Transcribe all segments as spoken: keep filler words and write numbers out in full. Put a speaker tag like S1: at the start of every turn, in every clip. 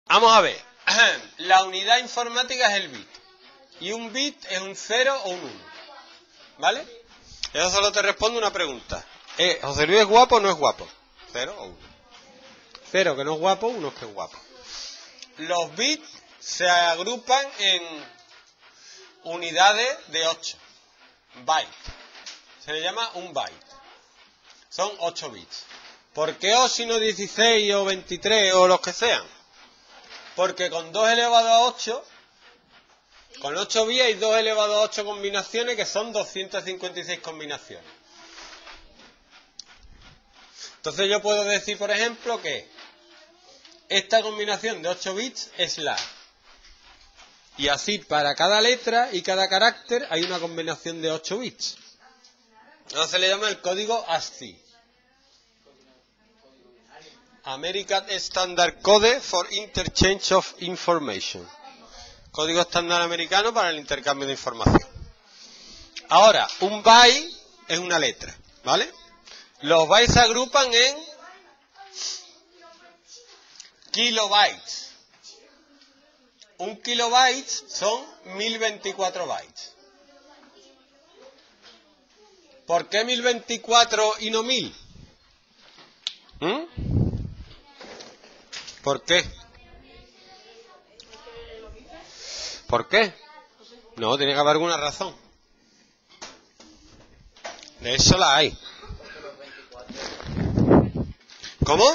S1: Vamos a ver. La unidad informática es el bit. Y un bit es un cero o un uno. ¿Vale? Eso solo te responde una pregunta. ¿Eh, ¿José Luis es guapo o no es guapo? Cero o uno. Cero que no es guapo, uno que es guapo. Los bits se agrupan en unidades de ocho. Bytes. Se le llama un byte. Son ocho bits. ¿Por qué ocho y no dieciséis o veintitrés o los que sean? Porque con dos elevado a ocho, con ocho bits hay dos elevado a ocho combinaciones que son doscientas cincuenta y seis combinaciones. Entonces yo puedo decir, por ejemplo, que esta combinación de ocho bits es la. Y así para cada letra y cada carácter hay una combinación de ocho bits. Entonces se le llama el código A S C I I. American Standard Code for Interchange of Information. Código estándar americano para el intercambio de información. Ahora, un byte es una letra, ¿vale? Los bytes se agrupan en kilobytes. Un kilobyte son mil veinticuatro bytes. ¿Por qué mil veinticuatro y no mil? ¿Mm? ¿Por qué? ¿Por qué? No, tiene que haber alguna razón. De eso la hay. ¿Cómo?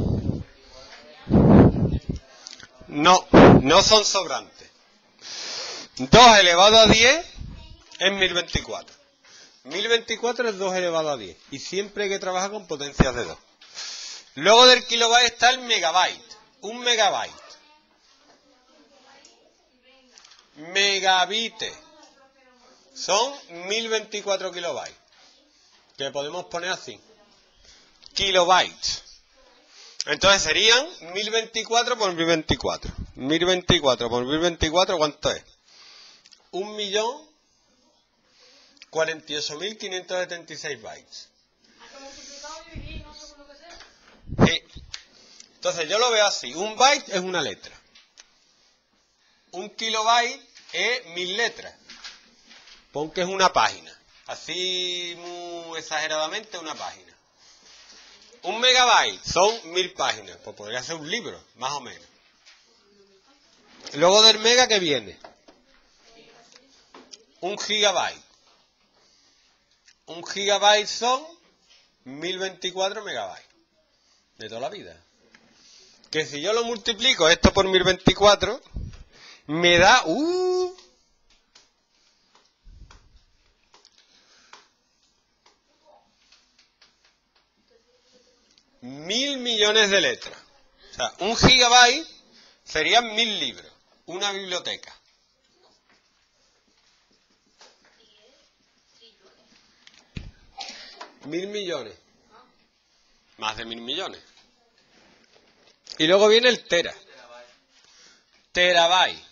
S1: No, no son sobrantes. dos elevado a diez es mil veinticuatro. mil veinticuatro es dos elevado a diez. Y siempre hay que trabajar con potencias de dos. Luego del kilobyte está el megabyte. Un megabyte. Megabit. Son mil veinticuatro kilobytes. Que podemos poner así. Kilobytes. Entonces serían mil veinticuatro por mil veinticuatro. mil veinticuatro por mil veinticuatro, ¿cuánto es? un millón cuarenta y ocho mil quinientos setenta y seis bytes. Sí. Entonces yo lo veo así. Un byte es una letra. Un kilobyte es mil letras. Pon que es una página. Así muy exageradamente una página. Un megabyte son mil páginas. Pues podría ser un libro, más o menos. Luego del mega, ¿qué viene? Un gigabyte. Un gigabyte son mil veinticuatro megabytes. De toda la vida. Que si yo lo multiplico esto por mil veinticuatro, me da... Uh, mil millones de letras. O sea, un gigabyte serían mil libros. Una biblioteca. Mil millones. Más de mil millones. Y luego viene el tera. Terabyte.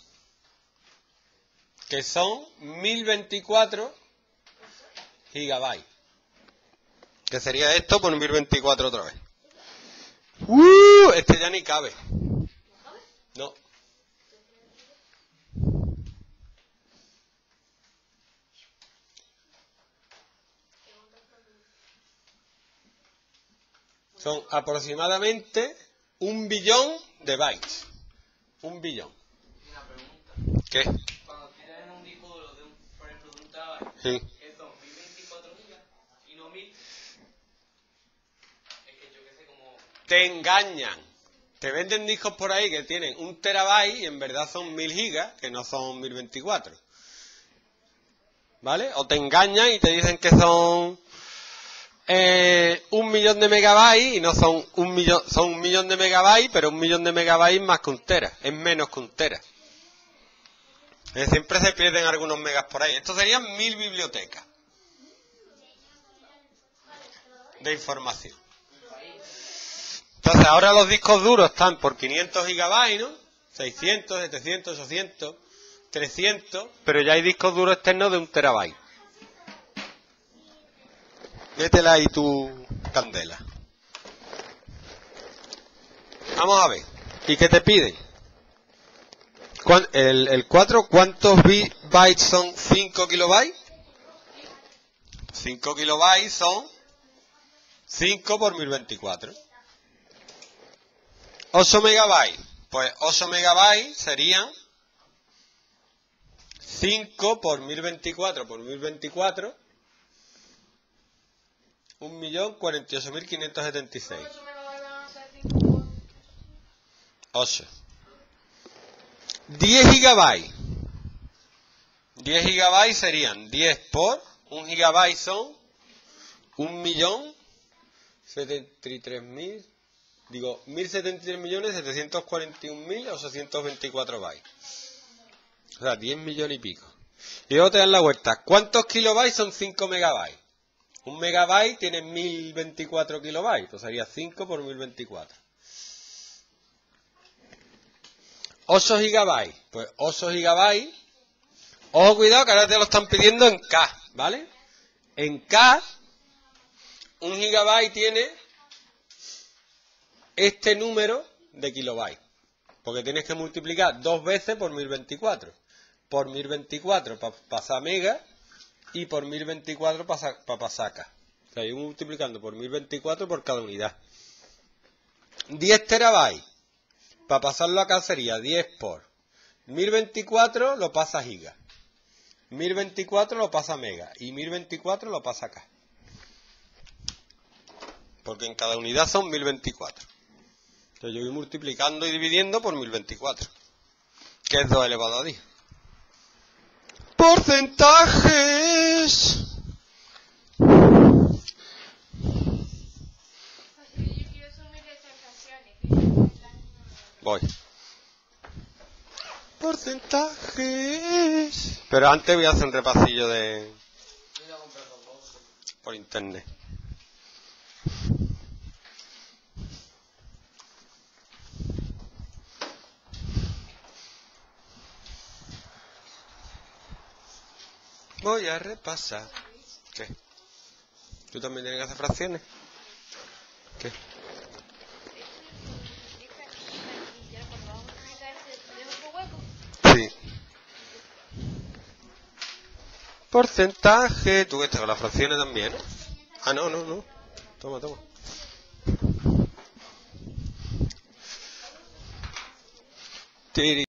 S1: Que son mil veinticuatro gigabytes. Que sería esto por mil veinticuatro otra vez. ¡Uh! Este ya ni cabe. No. Son aproximadamente un billón de bytes. Un billón.
S2: Una pregunta.
S1: ¿Qué?
S2: Cuando tienes un disco duro de un, por ejemplo, de un terabyte,
S1: Sí.
S2: que son mil veinticuatro gigas y no mil, es que yo que sé como...
S1: Te engañan. Te venden discos por ahí que tienen un terabyte y en verdad son mil gigas, que no son mil veinticuatro. ¿Vale? O te engañan y te dicen que son eh, un millón de megabytes y no son un millón, son un millón de megabytes, pero un millón de megabytes más que un tera, es menos que un tera. Eh, siempre se pierden algunos megas por ahí. Esto serían mil bibliotecas de información. Entonces ahora los discos duros están por quinientos gigabytes, ¿no? seiscientos, setecientos, ochocientos, trescientos, pero ya hay discos duros externos de un terabyte. Métela ahí tu candela. Vamos a ver. ¿Y qué te piden? ¿Cuán- El, el cuatro, ¿cuántos bi- bytes son cinco kilobytes? cinco kilobytes son cinco por mil veinticuatro. ocho megabytes. Pues ocho megabytes serían cinco por mil veinticuatro por mil veinticuatro. un millón cuarenta y ocho mil quinientos setenta y seis. ocho. diez gigabytes. diez gigabytes serían diez por un gigabyte son un millón setenta y tres mil, digo, mil setenta y tres millones setecientos cuarenta y un mil ochocientos veinticuatro bytes. O sea, diez millones y pico. Y luego te dan la vuelta. ¿Cuántos kilobytes son cinco megabytes? Un megabyte tiene mil veinticuatro kilobytes, pues sería cinco por mil veinticuatro. ocho gigabytes, pues ocho gigabytes. Ojo, cuidado, que ahora te lo están pidiendo en K, ¿vale? En K, un gigabyte tiene este número de kilobytes, porque tienes que multiplicar dos veces por mil veinticuatro. Por mil veinticuatro para pasar mega y por mil veinticuatro para pa pasar K. O sea, yo multiplicando por mil veinticuatro por cada unidad. diez terabytes. Para pasarlo acá sería diez por mil veinticuatro lo pasa a giga. mil veinticuatro lo pasa a mega. Y mil veinticuatro lo pasa acá. Porque en cada unidad son mil veinticuatro. Entonces yo voy multiplicando y dividiendo por mil veinticuatro. Que es dos elevado a diez. Porcentajes. Voy. Porcentajes. Pero antes voy a hacer un repasillo de... por internet. Voy a repasar. ¿Qué? ¿Tú también tienes que hacer fracciones? ¿Qué? Sí. Porcentaje. ¿Tú qué estás con las fracciones también? ¿Eh? Ah, no, no, no. Toma, toma. Tiri.